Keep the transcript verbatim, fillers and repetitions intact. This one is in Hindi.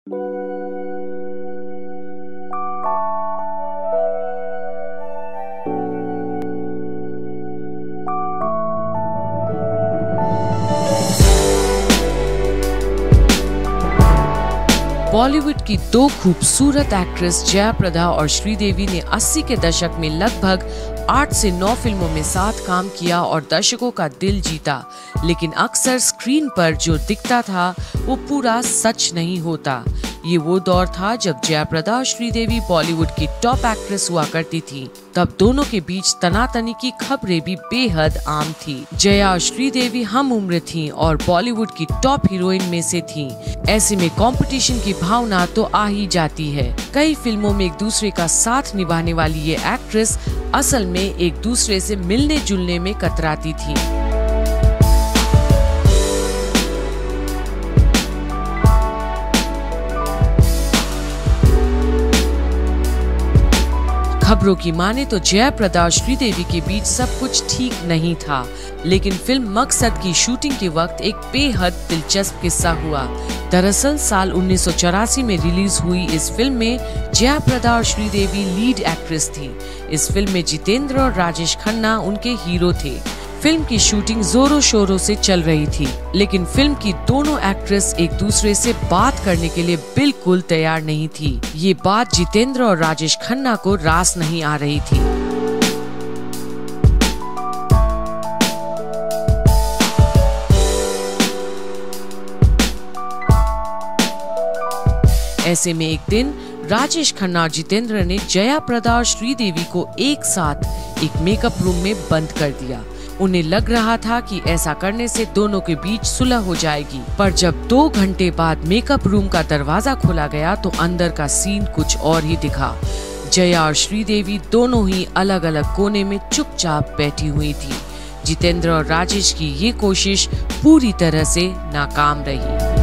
बॉलीवुड की दो खूबसूरत एक्ट्रेस जया प्रदा और श्रीदेवी ने अस्सी के दशक में लगभग आठ से नौ फिल्मों में साथ काम किया और दर्शकों का दिल जीता, लेकिन अक्सर स्क्रीन पर जो दिखता था वो पूरा सच नहीं होता। ये वो दौर था जब जया प्रदा और श्रीदेवी बॉलीवुड की टॉप एक्ट्रेस हुआ करती थी। तब दोनों के बीच तनातनी की खबरें भी बेहद आम थी। जया और श्रीदेवी हम उम्र थीं और बॉलीवुड की टॉप हीरोइन में से थीं। ऐसे में कंपटीशन की भावना तो आ ही जाती है। कई फिल्मों में एक दूसरे का साथ निभाने वाली ये एक्ट्रेस असल में एक दूसरे से मिलने जुलने में कतराती थी। खबरों की माने तो जया प्रदा और श्रीदेवी के बीच सब कुछ ठीक नहीं था, लेकिन फिल्म मकसद की शूटिंग के वक्त एक बेहद दिलचस्प किस्सा हुआ। दरअसल साल उन्नीस सौ चौरासी में रिलीज हुई इस फिल्म में जया प्रदा और श्रीदेवी लीड एक्ट्रेस थी। इस फिल्म में जितेंद्र और राजेश खन्ना उनके हीरो थे। फिल्म की शूटिंग जोरों शोरों से चल रही थी, लेकिन फिल्म की दोनों एक्ट्रेस एक दूसरे से बात करने के लिए बिल्कुल तैयार नहीं थी। ये बात जितेंद्र और राजेश खन्ना को रास नहीं आ रही थी। ऐसे में एक दिन राजेश खन्ना और जितेंद्र ने जया प्रदा और श्रीदेवी को एक साथ एक मेकअप रूम में बंद कर दिया। उन्हें लग रहा था कि ऐसा करने से दोनों के बीच सुलह हो जाएगी, पर जब दो घंटे बाद मेकअप रूम का दरवाजा खोला गया तो अंदर का सीन कुछ और ही दिखा। जया और श्रीदेवी दोनों ही अलग अलग कोने में चुपचाप बैठी हुई थी। जितेंद्र और राजेश की ये कोशिश पूरी तरह से नाकाम रही।